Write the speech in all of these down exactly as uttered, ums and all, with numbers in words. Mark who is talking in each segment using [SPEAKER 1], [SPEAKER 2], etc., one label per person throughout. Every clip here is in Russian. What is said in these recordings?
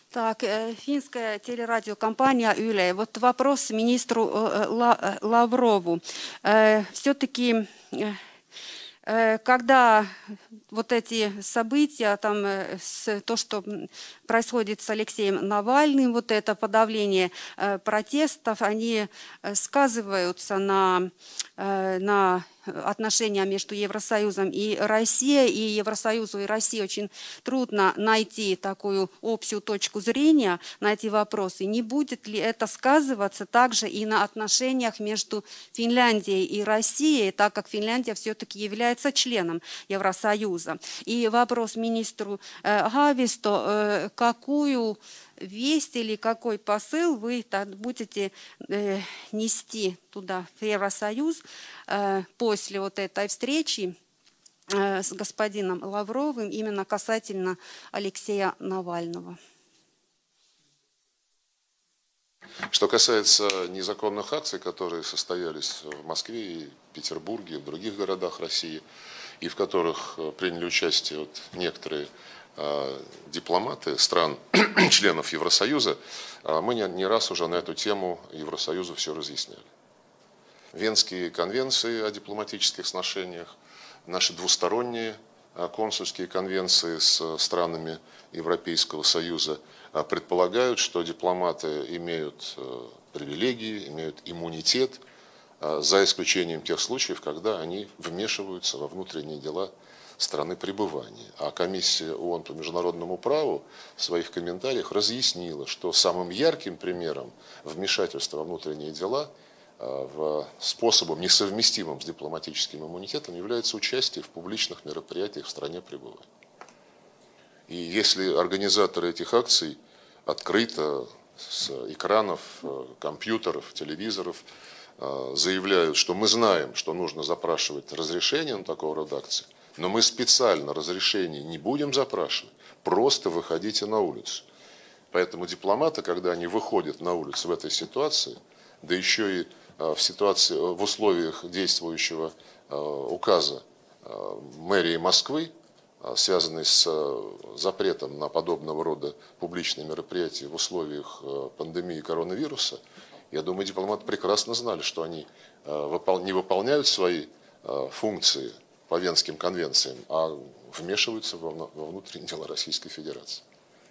[SPEAKER 1] Так, финская телерадиокомпания «Yle». Вот вопрос министру Лаврову. Все-таки, когда вот эти события, там, то, что происходит с Алексеем Навальным, вот это подавление протестов, они сказываются на, на отношения между Евросоюзом и Россией, и Евросоюзу и России очень трудно найти такую общую точку зрения на эти вопросы. Не будет ли это сказываться также и на отношениях между Финляндией и Россией, так как Финляндия все-таки является членом Евросоюза? И вопрос министру Хааvisто, какую весть или какой посыл вы будете э, нести туда, в Евросоюз, э, после вот этой встречи э, с господином Лавровым именно касательно Алексея Навального?
[SPEAKER 2] Что касается незаконных акций, которые состоялись в Москве, и Петербурге, и в других городах России, и в которых приняли участие вот некоторые дипломаты стран, членов Евросоюза, мы не раз уже на эту тему Евросоюзу все разъясняли. Венские конвенции о дипломатических сношениях, наши двусторонние консульские конвенции с странами Европейского Союза предполагают, что дипломаты имеют привилегии, имеют иммунитет, за исключением тех случаев, когда они вмешиваются во внутренние дела страны пребывания. А комиссия ООН по международному праву в своих комментариях разъяснила, что самым ярким примером вмешательства во внутренние дела в способом, несовместимым с дипломатическим иммунитетом, является участие в публичных мероприятиях в стране пребывания. И если организаторы этих акций открыто с экранов, компьютеров, телевизоров заявляют, что мы знаем, что нужно запрашивать разрешение на такого рода акции, но мы специально разрешение не будем запрашивать, просто выходите на улицу. Поэтому дипломаты, когда они выходят на улицу в этой ситуации, да еще и в ситуации, в условиях действующего указа мэрии Москвы, связанный с запретом на подобного рода публичные мероприятия в условиях пандемии коронавируса, я думаю, дипломаты прекрасно знали, что они не выполняют свои функции по Венским конвенциям, а вмешиваются во внутренние дела Российской Федерации.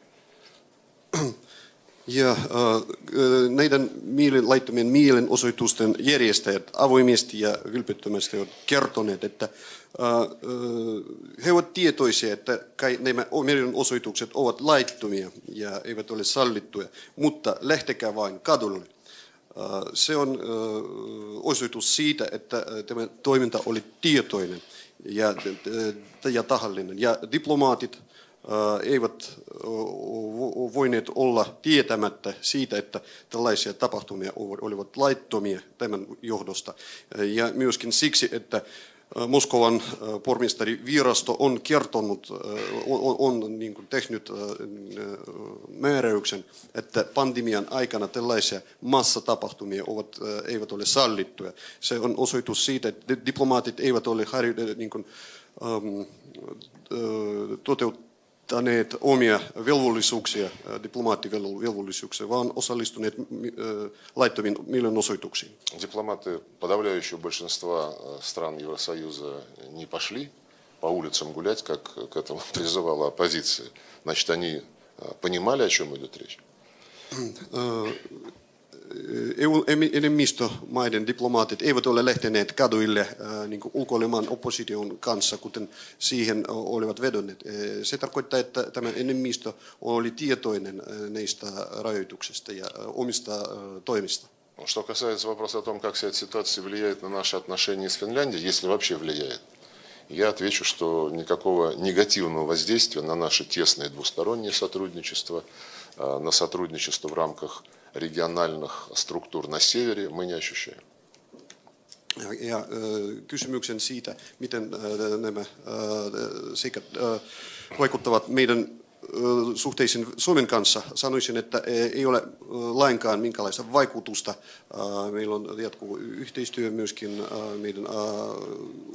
[SPEAKER 3] Ja äh, näiden mielen, laittomien mielenosoitusten järjestäjät avoimesti ja vilpittömästi ovat kertoneet, että äh, he ovat tietoisia, että nämä mielenosoitukset ovat laittomia ja eivät ole sallittuja, mutta lähtekää vain kadulle. Äh, se on äh, osoitus siitä, että tämä toiminta oli tietoinen ja, ja tahallinen. Ja diplomaatit eivät voineet olla tietämättä siitä, että tällaisia tapahtumia olivat laittomia tämän johdosta. Ja myöskin siksi, että Moskovan pormestarivirasto on kertonut, on, on niin kuin tehnyt määräyksen, että pandemian aikana tällaisia massatapahtumia ovat, eivät ole sallittuja. Se on osoitus siitä, että diplomaatit eivät ole niin kuin, um, toteuttaneet omia velvollisuuksia, diplomaattivelvollisuuksia, vaan osallistuneet laittomiin mielenosoituksiin.
[SPEAKER 2] Дипломаты подавляющего большинства стран Евросоюза не пошли по улицам gulять, как к этому призывала оппозиция. Значит, они понимали, о чем идет речь.
[SPEAKER 3] Enemmistömaiden diplomaatit eivät ole lähteneet kaduille äh, niin kuin ulkoilemaan opposition kanssa, kuten siihen olivat vedonneet. Se tarkoittaa, että tämä enemmistö oli tietoinen näistä rajoituksista ja omista äh, toimista.
[SPEAKER 2] Что касается вопроса о том, как вся эта ситуация влияет на наши отношения с Финляндией, если вообще влияет, я отвечу, что никакого негативного воздействия на наше тесное двустороннее сотрудничество, на сотрудничество в рамках региональных структур на севере мы не ощущаем.
[SPEAKER 3] Ja, ja kysymyksen siitä, miten nämä seikat vaikuttavat meidän suhteisiin Suomen kanssa, sanoisin, että ei ole lainkaan minkälaista vaikutusta. Meillä on jatkuu yhteistyö myöskin meidän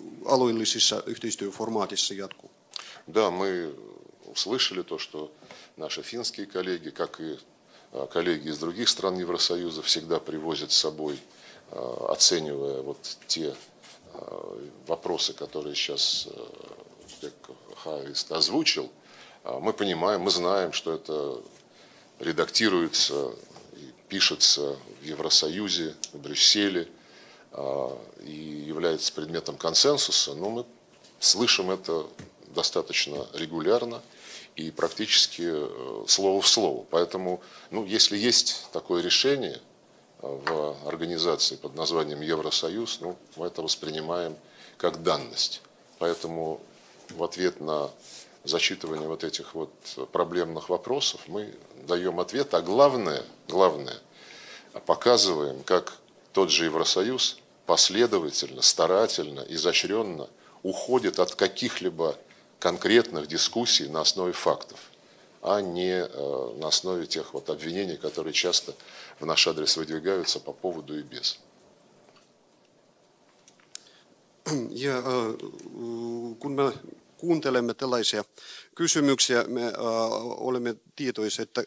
[SPEAKER 3] alueellisissa yhteistyöformaatissa jatkuu.
[SPEAKER 2] Да, мы услышали то, что наши финские коллеги, как и коллеги из других стран Евросоюза всегда привозят с собой, оценивая вот те вопросы, которые сейчас Хаарист озвучил. Мы понимаем, мы знаем, что это редактируется и пишется в Евросоюзе, в Брюсселе и является предметом консенсуса, но мы слышим это достаточно регулярно и практически слово в слово. Поэтому, ну, если есть такое решение в организации под названием Евросоюз, ну, мы это воспринимаем как данность. Поэтому в ответ на зачитывание вот этих вот проблемных вопросов мы даем ответ, а главное, главное, показываем, как тот же Евросоюз последовательно, старательно, изощренно уходит от каких-либо конкретных дискуссий на основе фактов, а не э, на основе тех вот обвинений, которые часто в наш адрес выдвигаются по поводу и без.
[SPEAKER 3] Ja, kun me kuuntelemme tällaisia kysymyksiä, me olemme tietoisia, että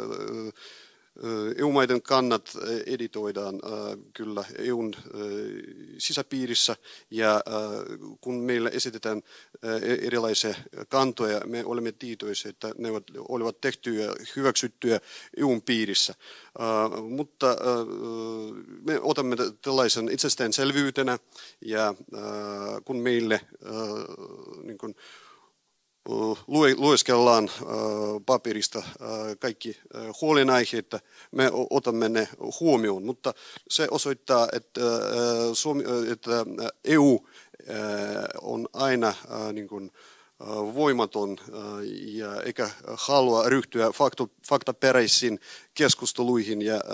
[SPEAKER 3] E U-maiden kannat editoidaan kyllä E U:n sisäpiirissä ja kun meillä esitetään erilaisia kantoja, me olemme tietoisia, että ne olivat tehtyjä hyväksyttyjä E U:n piirissä. Mutta me otamme tällaisen itsestäänselvyytenä ja kun meille niin kuin lueskellaan paperista kaikki huolenaiheet, me otamme ne huomioon, mutta se osoittaa, että, Suomi, että E U on aina niin kuin voimaton ja eikä halua ryhtyä faktaperäisiin keskusteluihin ja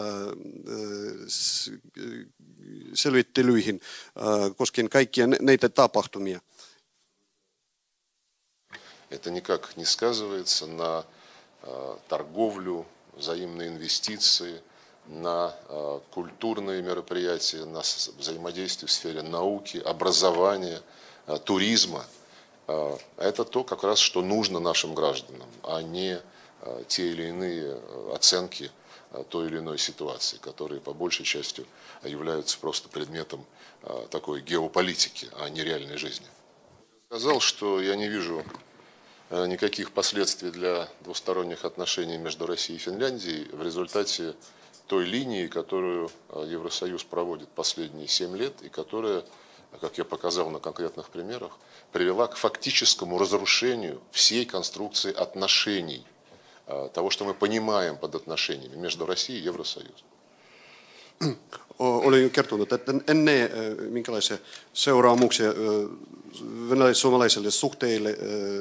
[SPEAKER 3] selvittelyihin koskien kaikkia näitä tapahtumia.
[SPEAKER 2] Это никак не сказывается на э, торговлю, взаимные инвестиции, на э, культурные мероприятия, на взаимодействие в сфере науки, образования, э, туризма. Э, это то, как раз, что нужно нашим гражданам, а не э, те или иные оценки э, той или иной ситуации, которые по большей части являются просто предметом э, такой геополитики, а не реальной жизни. Я сказал, что я не вижу никаких последствий для двусторонних отношений между Россией и Финляндией в результате той линии, которую Евросоюз проводит последние семь лет и которая, как я показал на конкретных примерах, привела к фактическому разрушению всей конструкции отношений, того, что мы понимаем под отношениями между Россией и Евросоюзом.
[SPEAKER 3] Olen jo kertonut, että en näe minkälaisia seuraamuksia venäläis-suomalaisille suhteille,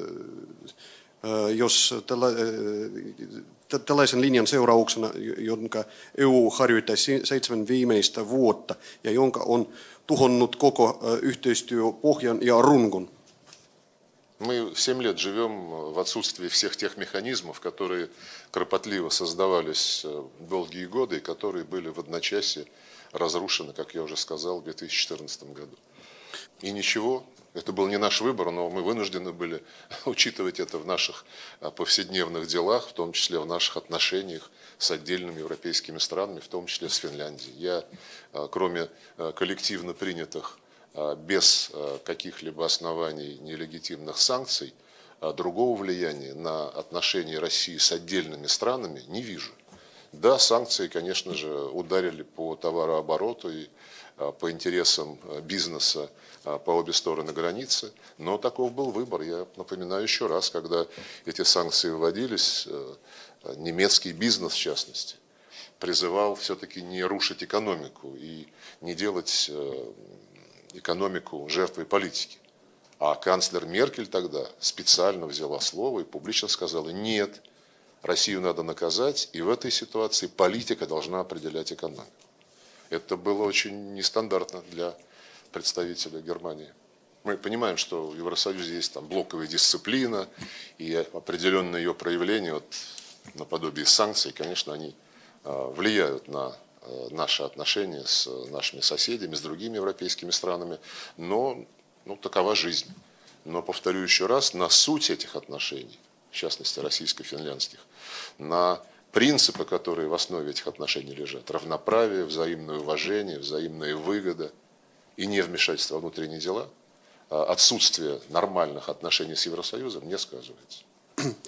[SPEAKER 3] jos tällaisen linjan seurauksena, jonka E U harjoitti seitsemän viimeistä vuotta ja jonka on tuhonnut koko yhteistyöpohjan ja rungon.
[SPEAKER 2] Мы семь лет живем в отсутствии всех тех механизмов, которые кропотливо создавались долгие годы и которые были в одночасье разрушены, как я уже сказал, в две тысячи четырнадцатом году. И ничего, это был не наш выбор, но мы вынуждены были учитывать это в наших повседневных делах, в том числе в наших отношениях с отдельными европейскими странами, в том числе с Финляндией. Я, кроме коллективно принятых без каких-либо оснований нелегитимных санкций, другого влияния на отношения России с отдельными странами не вижу. Да, санкции, конечно же, ударили по товарообороту и по интересам бизнеса по обе стороны границы, но таков был выбор. Я напоминаю еще раз, когда эти санкции вводились, немецкий бизнес, в частности, призывал все-таки не рушить экономику и не делать экономику жертвой политики. А канцлер Меркель тогда специально взяла слово и публично сказала: нет, Россию надо наказать, и в этой ситуации политика должна определять экономику. Это было очень нестандартно для представителя Германии. Мы понимаем, что в Евросоюзе есть там блоковая дисциплина и определенные ее проявления, вот, наподобие санкций, конечно, они влияют на наши отношения с нашими соседями, с другими европейскими странами, но ну, такова жизнь. Но, повторю еще раз, на суть этих отношений, в частности российско-финляндских, на принципы, которые в основе этих отношений лежат. Равноправие, взаимное уважение, взаимная выгода и невмешательство во внутренние дела, отсутствие нормальных отношений с Евросоюзом не сказывается.